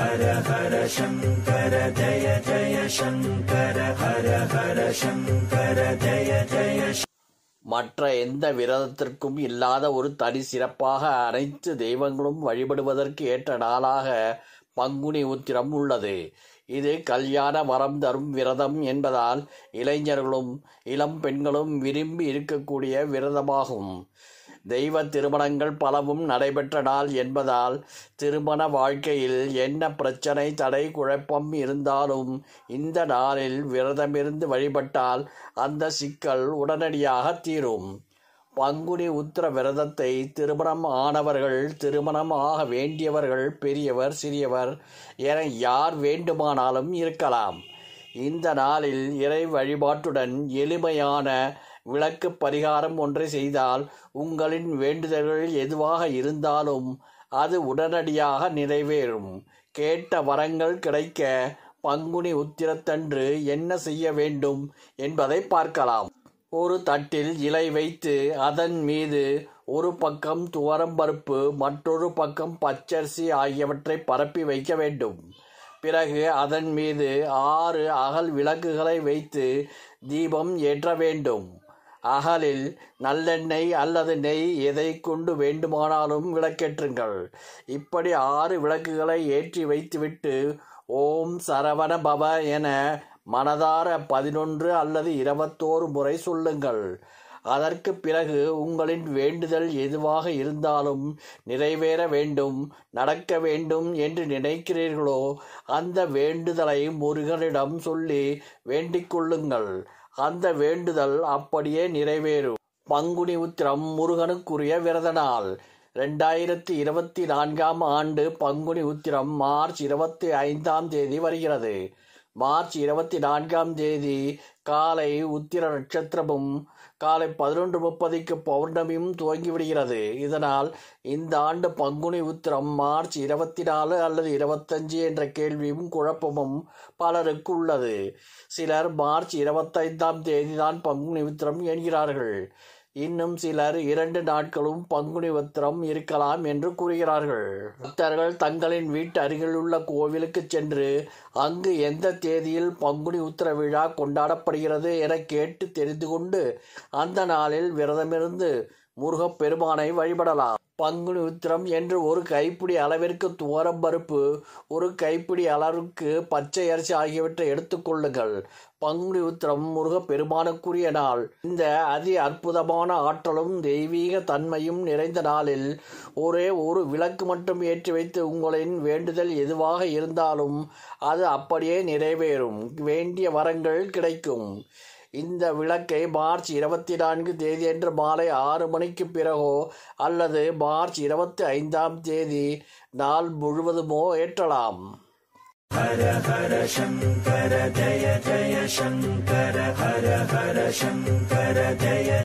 ஹர ஹர சங்கர ஜய ஜய சங்கர ஹர ஹர சங்கர ஜய ஜய. மற்ற எந்த விரதத்திற்கும் இல்லாத ஒரு தனி சிறப்பாக அனைத்து தெய்வங்களும் வழிபடுவதற்கு ஏற்ற நாளாக பங்குனி உத்திரம் உள்ளது. இது கல்யாண வரம் தரும் விரதம் என்பதால் இளைஞர்களும் இளம் பெண்களும் விரும்பி இருக்கக்கூடிய விரதமாகும். தெய்வ திருமணங்கள் பலவும் நடைபெற்ற நாள் என்பதால் திருமண வாழ்க்கையில் என்ன பிரச்சனை தடை குழப்பம் இருந்தாலும் இந்த நாளில் விரதமிருந்து வழிபட்டால் அந்த சிக்கல் உடனடியாக தீரும். பங்குனி உத்திர விரதத்தை திருமணம் ஆனவர்கள், திருமணம் ஆக வேண்டியவர்கள், பெரியவர் சிறியவர் என யார் வேண்டுமானாலும் இருக்கலாம். இந்த நாளில் இறை வழிபாட்டுடன் எளிமையான விளக்கு பரிகாரம் ஒன்றை செய்தால் உங்களின் வேண்டுதல்கள் எதுவாக இருந்தாலும் அது உடனடியாக நிறைவேறும். கேட்ட வரங்கள் கிடைக்க பங்குனி உத்திரத்தன்று என்ன செய்ய வேண்டும் என்பதை பார்க்கலாம். ஒரு தட்டில் இலை வைத்து அதன் மீது ஒரு பக்கம் துவரம்பருப்பு, மற்றொரு பக்கம் பச்சரிசி ஆகியவற்றை பரப்பி வைக்க வேண்டும். பிறகு அதன் மீது 6 அகல் விளக்குகளை வைத்து தீபம் ஏற்ற வேண்டும். அகலில் நல்லெண்ணெய் அல்லது நெய் எதை கொண்டு வேண்டுமானாலும் விளக்கேற்றுங்கள். இப்படி 6 விளக்குகளை ஏற்றி வைத்துவிட்டு ஓம் சரவண பவ என மனதார 11 அல்லது 21 முறை சொல்லுங்கள். அதற்கு பிறகு உங்களின் வேண்டுதல் எதுவாக இருந்தாலும் நிறைவேற வேண்டும், நடக்க வேண்டும் என்று நினைக்கிறீர்களோ அந்த வேண்டுதலை முருகனிடம் சொல்லி வேண்டிக் கொள்ளுங்கள். அந்த வேண்டுதல் அப்படியே நிறைவேறும். பங்குனி உத்திரம் முருகனுக்குரிய விரத நாள். 2024ஆம் ஆண்டு பங்குனி உத்திரம் மார்ச் 25ஆம் தேதி வருகிறது. மார்ச் 24ஆம் தேதி காலை உத்திர நட்சத்திரமும் காலை 11:30க்கு பௌர்ணமியும் துவங்கிவிடுகிறது. இதனால் இந்த ஆண்டு பங்குனி உத்திரம் மார்ச் 24 அல்லது 25 என்ற கேள்வியும் குழப்பமும் பலருக்கு உள்ளது. சிலர் மார்ச் 25ஆம் தேதிதான் பங்குனி உத்திரம் என்கிறார்கள். இன்னும் சிலர் 2 நாட்களும் பங்குனி உத்திரம் இருக்கலாம் என்று கூறுகிறார்கள். பக்தர்கள் தங்களின் வீட்டு அருகில் உள்ள கோவிலுக்கு சென்று அங்கு எந்த தேதியில் பங்குனி உத்திர விழா கொண்டாடப்படுகிறது என கேட்டு தெரிந்து கொண்டு அந்த நாளில் விரதமிருந்து முருகப்பெருமானை வழிபடலாம். பங்குனி உத்திரம் என்று ஒரு கைப்பிடி அளவிற்கு துவரம்பருப்பு, ஒரு கைப்பிடி அளவிற்கு பச்சை அரிசி ஆகியவற்றை எடுத்துக்கொள்ளுங்கள். பங்குனி உத்திரம் முருகப்பெருமானுக்குரிய நாள். இந்த அதி அற்புதமான ஆற்றலும் தெய்வீக தன்மையும் நிறைந்த நாளில் ஒரே ஒரு விளக்கு மட்டும் ஏற்றி வைத்து உங்களின் வேண்டுதல் எதுவாக இருந்தாலும் அது அப்படியே நிறைவேறும். வேண்டிய வரங்கள் கிடைக்கும். இந்த விளக்கை மார்ச் 24 தேதியன்று மாலை 6 மணிக்கு பிறகோ அல்லது மார்ச் 25ஆம் தேதி நாள் முழுவதுமோ ஏற்றலாம். ஹர ஹர சங்கர ஜய ஜய சங்கர ஹர ஹர சங்கர ஜய